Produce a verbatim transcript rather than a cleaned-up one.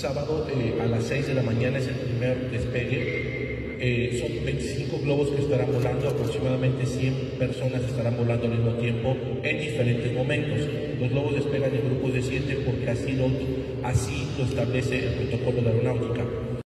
sábado eh, a las seis de la mañana es el primer despegue. Eh, son veinticinco globos que estarán volando, aproximadamente cien personas estarán volando al mismo tiempo en diferentes momentos. Los globos despegan en grupos de siete porque así lo, así lo establece el protocolo de aeronáutica.